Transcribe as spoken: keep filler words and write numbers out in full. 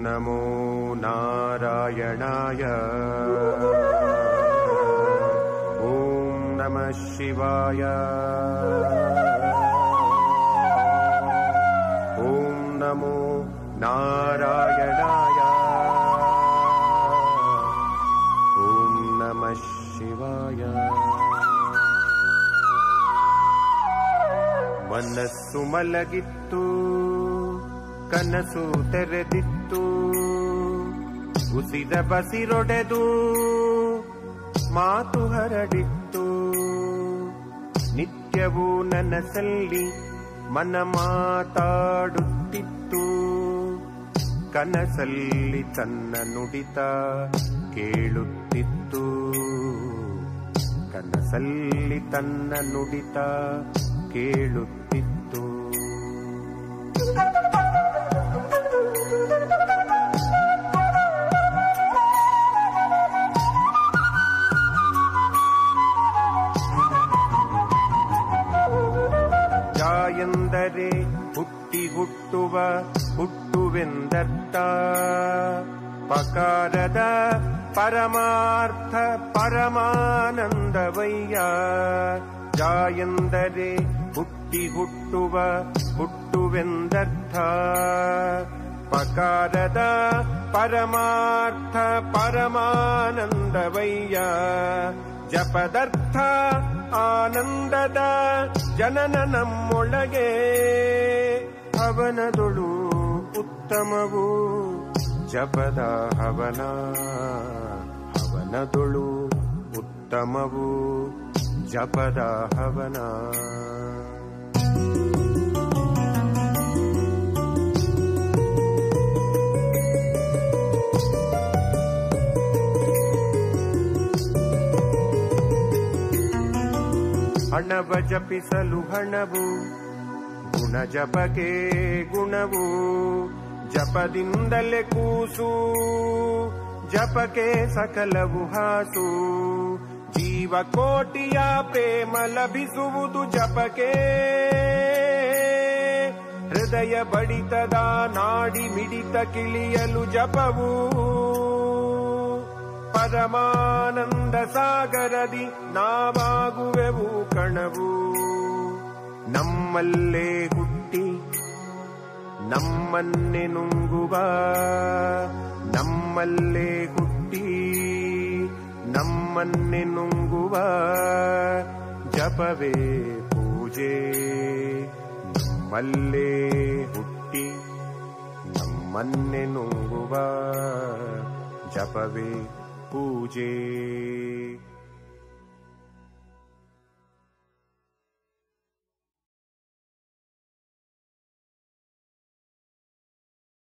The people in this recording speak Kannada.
ನಮೋ ನಾರಾಯಣಾಯ. ಓಂ ನಮಃ ಶಿವಾಯ. ಓಂ ನಮೋ ನಾರಾಯಣಾಯ. ಓಂ ನಮಃ ಶಿವಾಯ. ಮನಸ್ಸು ಮಲಗಿತ್ತು, ಕನಸು ತೆರೆದಿತ್ತು, ಉಸಿರ ಬಸಿರೊಡೆದು ಮಾತು ಹರಡಿತ್ತು. ನಿತ್ಯವೂ ನನಸಲ್ಲಿ ಮನ ಮಾತಾಡುತ್ತಿತ್ತು, ಕನಸಲ್ಲಿ ತನ್ನ ನುಡಿತ ಕೇಳುತ್ತಿತ್ತು. ಕನಸಲ್ಲಿ ತನ್ನ ನುಡಿತ ಕೇಳುತ್ತಿತ್ತು. ಎಂದರೆ ಹುಟ್ಟಿ ಹುಟ್ಟುವ ಹುಟ್ಟುವೆಂದರ್ಥ. ಪಕಾರದ ಪರಮಾರ್ಥ ಪರಮಾನಂದವಯ್ಯ. ಜ ಎಂದರೆ ಹುಟ್ಟಿ ಹುಟ್ಟುವ ಹುಟ್ಟುವೆಂದರ್ಥ. ಪಕಾರದ ಪರಮಾರ್ಥ ಪರಮಾನಂದವಯ್ಯ. ಜಪದರ್ಥ ಆನಂದದ ಜನನ ನಮ್ಮೊಳಗೆ. ಹವನದೊಳು ಉತ್ತಮವು ಜಪದ ಹವನ. ಹವನದೊಳು ಉತ್ತಮವು ಜಪದ ಹವನ. ಹಣವ ಜಪಿಸಲು ಹಣವು, ಗುಣ ಜಪಕ್ಕೆ ಗುಣವು. ಜಪದಿಂದಲೇ ಕೂಸು, ಜಪಕ್ಕೆ ಸಕಲವು ಹಾಸು. ಜೀವಕೋಟಿಯ ಪ್ರೇಮ ಲಭಿಸುವುದು ಜಪಕ್ಕೆ. ಹೃದಯ ಬಡಿತದ ನಾಡಿ ಮಿಡಿತ ಕಿಳಿಯಲು ಜಪವು. ಪರಮಾನಂದ ಸಾಗರದಿ ನಾವಾಗುವೆವು ಕಣವು. ನಮ್ಮಲ್ಲೇ ಹುಟ್ಟಿ ನಮ್ಮನ್ನೇ ನುಂಗುವ. ನಮ್ಮಲ್ಲೇ ಹುಟ್ಟಿ ನಮ್ಮನ್ನೇ ನುಂಗುವ ಜಪವೇ ಪೂಜೆ. ನಮ್ಮಲ್ಲೇ ಹುಟ್ಟಿ ನಮ್ಮನ್ನೇ ನುಂಗುವ ಜಪವೇ ಪೂಜೆ.